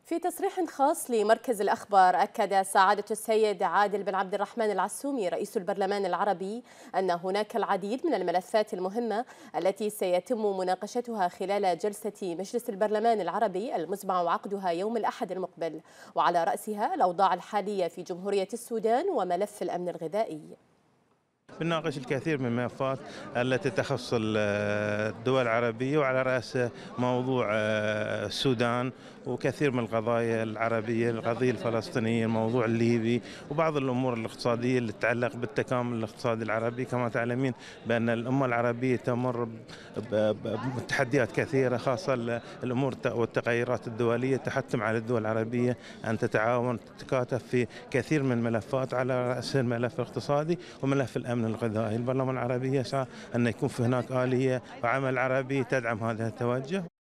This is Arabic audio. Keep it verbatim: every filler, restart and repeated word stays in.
في تصريح خاص لمركز الأخبار، أكد سعادة السيد عادل بن عبد الرحمن العسومي رئيس البرلمان العربي أن هناك العديد من الملفات المهمة التي سيتم مناقشتها خلال جلسة مجلس البرلمان العربي المزمع عقدها يوم الأحد المقبل، وعلى رأسها الأوضاع الحالية في جمهورية السودان وملف الأمن الغذائي. بنناقش الكثير من الملفات التي تخص الدول العربية، وعلى رأسها موضوع السودان وكثير من القضايا العربية، القضية الفلسطينية، الموضوع الليبي، وبعض الأمور الاقتصادية اللي تتعلق بالتكامل الاقتصادي العربي. كما تعلمين بأن الأمة العربية تمر بتحديات كثيرة، خاصة الأمور والتغيرات الدولية تحتم على الدول العربية أن تتعاون تتكاتف في كثير من الملفات، على رأس الملف الاقتصادي وملف الأمن الغذائي. البرلمان العربي يسعى أن يكون في هناك آلية وعمل عربي تدعم هذا التوجه.